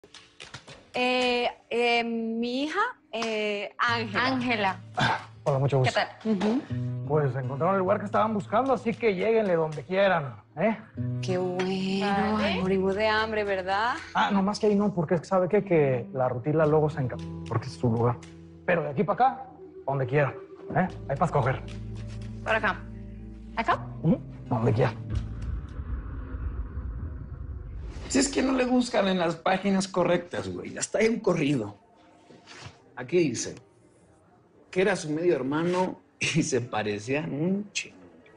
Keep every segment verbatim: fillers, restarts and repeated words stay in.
Eh, eh, mi hija, eh, Ángela. Ángela. Hola, mucho gusto. ¿Qué tal? Ujú. Pues encontraron el lugar que estaban buscando, así que lléguenle donde quieran, ¿eh? Qué bueno. Vale. Ay, morimos de hambre, ¿verdad? Ah, nomás que ahí no, porque es que sabe qué? Que la rutila luego se encarga, porque es su lugar. Pero de aquí para acá, donde quiera, ¿eh? Hay para escoger. Por acá. ¿Acá? Ujú, donde quiera. Si es que no le buscan en las páginas correctas, güey. Hasta hay un corrido. Aquí dice que era su medio hermano y se parecían un chingo.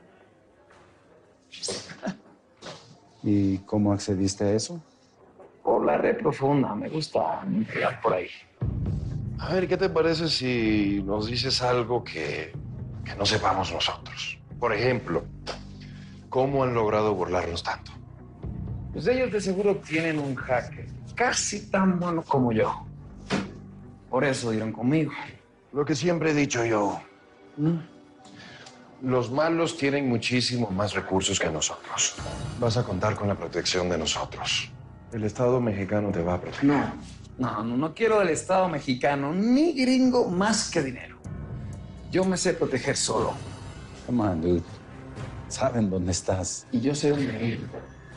¿Y cómo accediste a eso? Por la red profunda, me gusta mirar por ahí. A ver, ¿qué te parece si nos dices algo que, que no sepamos nosotros? Por ejemplo, ¿cómo han logrado burlarnos tanto? Pues ellos de seguro tienen un hacker casi tan bueno como yo. Por eso dieron conmigo. Lo que siempre he dicho yo. ¿Mm? Los malos tienen muchísimo más recursos que nosotros. Vas a contar con la protección de nosotros. El Estado mexicano te va a proteger. No, no, no, no quiero del Estado mexicano ni gringo más que dinero. Yo me sé proteger solo. Come on, dude. Saben dónde estás. Y yo sé dónde ir.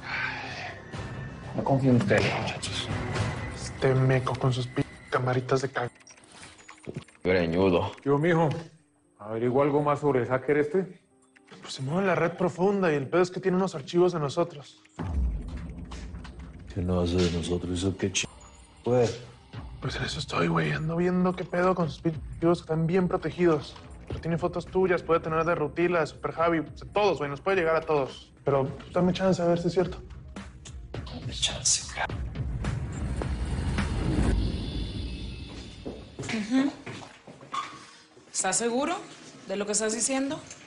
No confío en ustedes, muchachos. Este meco con sus p camaritas de caga. Greñudo. Yo, mijo, ¿averigua algo más sobre el hacker este? Pues se mueve en la red profunda y el pedo es que tiene unos archivos de nosotros. ¿Qué no hace de nosotros? ¿Eso qué ch... Pues, Pues en eso estoy, güey. Ando viendo qué pedo con sus archivos que están bien protegidos. Pero tiene fotos tuyas, puede tener de Rutila, de Super Javi, de todos, güey. Nos puede llegar a todos. Pero pues, dame chance a ver si es cierto. Dame chance, cara. ¿Estás seguro de lo que estás diciendo?